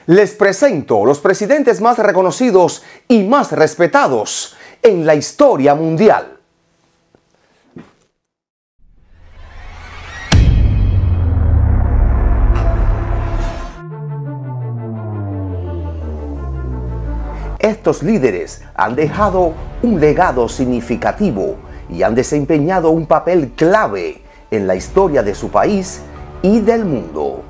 Les presento los presidentes más reconocidos y más respetados en la historia mundial. Estos líderes han dejado un legado significativo y han desempeñado un papel clave en la historia de su país y del mundo.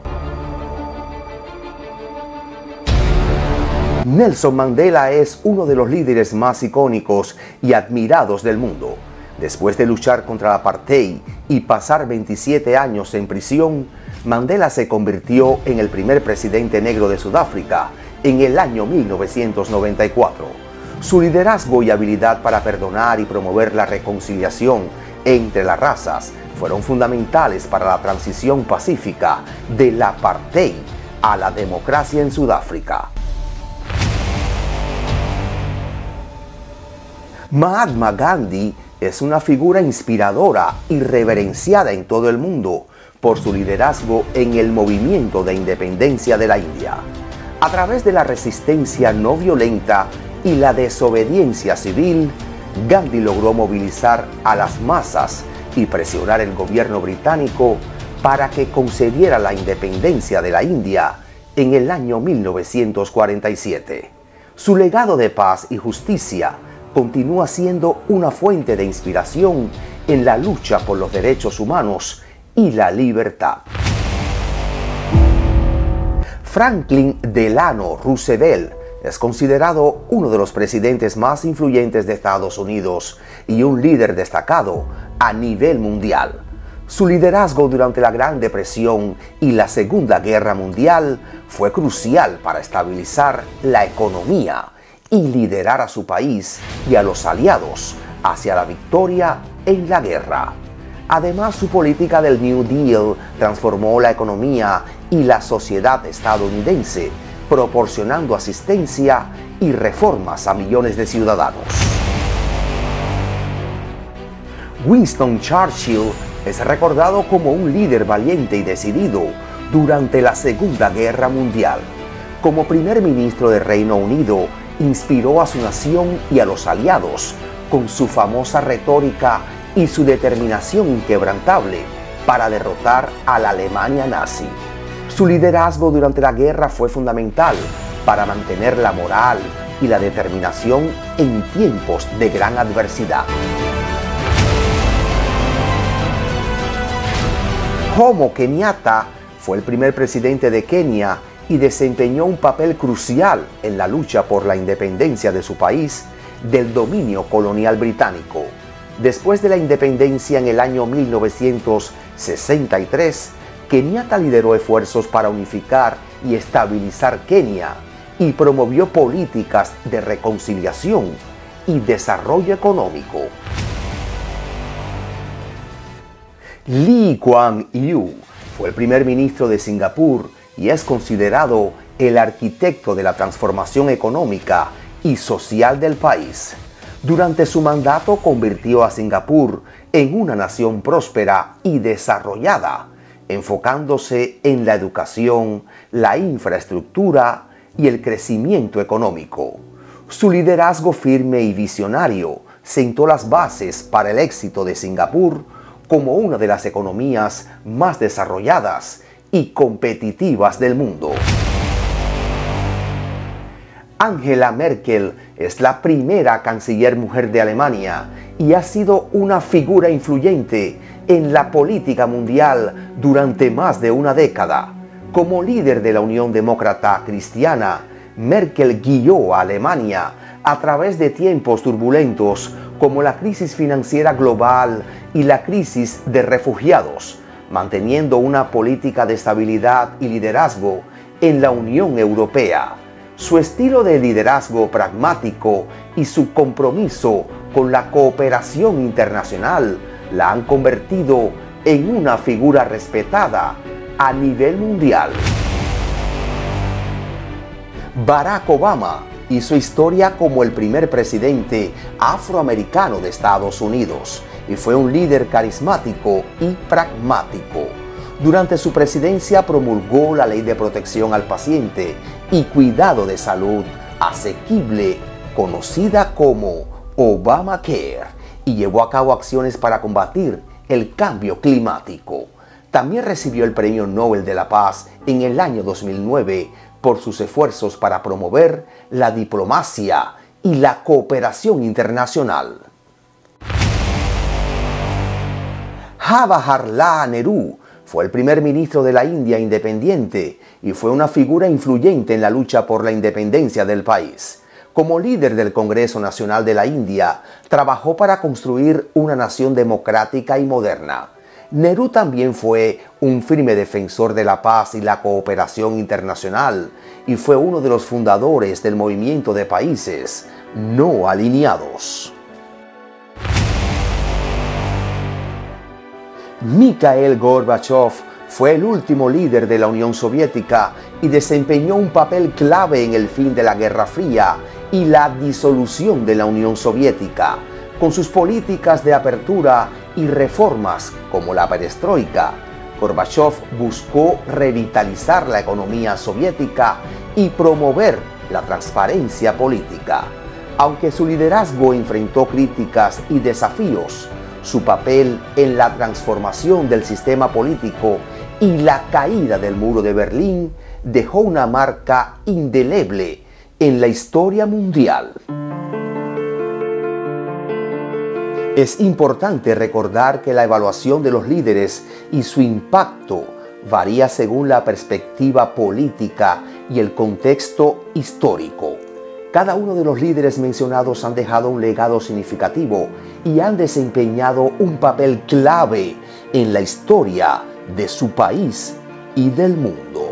Nelson Mandela es uno de los líderes más icónicos y admirados del mundo. Después de luchar contra el apartheid y pasar 27 años en prisión, Mandela se convirtió en el primer presidente negro de Sudáfrica en el año 1994. Su liderazgo y habilidad para perdonar y promover la reconciliación entre las razas fueron fundamentales para la transición pacífica del apartheid a la democracia en Sudáfrica. Mahatma Gandhi es una figura inspiradora y reverenciada en todo el mundo por su liderazgo en el movimiento de independencia de la India. A través de la resistencia no violenta y la desobediencia civil, Gandhi logró movilizar a las masas y presionar al gobierno británico para que concediera la independencia de la India en el año 1947. Su legado de paz y justicia continúa siendo una fuente de inspiración en la lucha por los derechos humanos y la libertad. Franklin Delano Roosevelt es considerado uno de los presidentes más influyentes de Estados Unidos y un líder destacado a nivel mundial. Su liderazgo durante la Gran Depresión y la Segunda Guerra Mundial fue crucial para estabilizar la economía y liderar a su país y a los aliados hacia la victoria en la guerra. Además, su política del New Deal transformó la economía y la sociedad estadounidense, proporcionando asistencia y reformas a millones de ciudadanos. Winston Churchill es recordado como un líder valiente y decidido durante la Segunda Guerra Mundial. Como primer ministro del Reino Unido, inspiró a su nación y a los aliados con su famosa retórica y su determinación inquebrantable para derrotar a la Alemania nazi. Su liderazgo durante la guerra fue fundamental para mantener la moral y la determinación en tiempos de gran adversidad. Jomo Kenyatta fue el primer presidente de Kenia y desempeñó un papel crucial en la lucha por la independencia de su país del dominio colonial británico. Después de la independencia en el año 1963, Kenyatta lideró esfuerzos para unificar y estabilizar Kenia y promovió políticas de reconciliación y desarrollo económico. Lee Kuan Yew fue el primer ministro de Singapur y es considerado el arquitecto de la transformación económica y social del país. Durante su mandato convirtió a Singapur en una nación próspera y desarrollada, enfocándose en la educación, la infraestructura y el crecimiento económico. Su liderazgo firme y visionario sentó las bases para el éxito de Singapur como una de las economías más desarrolladas y competitivas del mundo. Angela Merkel es la primera canciller mujer de Alemania y ha sido una figura influyente en la política mundial durante más de una década. Como líder de la Unión Demócrata Cristiana, Merkel guió a Alemania a través de tiempos turbulentos como la crisis financiera global y la crisis de refugiados, manteniendo una política de estabilidad y liderazgo en la Unión Europea. Su estilo de liderazgo pragmático y su compromiso con la cooperación internacional la han convertido en una figura respetada a nivel mundial. Barack Obama hizo historia como el primer presidente afroamericano de Estados Unidos y fue un líder carismático y pragmático. Durante su presidencia promulgó la Ley de Protección al Paciente y Cuidado de Salud Asequible, conocida como Obamacare, y llevó a cabo acciones para combatir el cambio climático. También recibió el Premio Nobel de la Paz en el año 2009 por sus esfuerzos para promover la diplomacia y la cooperación internacional. Jawaharlal Nehru fue el primer ministro de la India independiente y fue una figura influyente en la lucha por la independencia del país. Como líder del Congreso Nacional de la India, trabajó para construir una nación democrática y moderna. Nehru también fue un firme defensor de la paz y la cooperación internacional y fue uno de los fundadores del movimiento de países no alineados. Mikhail Gorbachev fue el último líder de la Unión Soviética y desempeñó un papel clave en el fin de la Guerra Fría y la disolución de la Unión Soviética. Con sus políticas de apertura y reformas como la perestroika, Gorbachev buscó revitalizar la economía soviética y promover la transparencia política. Aunque su liderazgo enfrentó críticas y desafíos, su papel en la transformación del sistema político y la caída del muro de Berlín dejó una marca indeleble en la historia mundial. Es importante recordar que la evaluación de los líderes y su impacto varía según la perspectiva política y el contexto histórico. Cada uno de los líderes mencionados han dejado un legado significativo y han desempeñado un papel clave en la historia de su país y del mundo.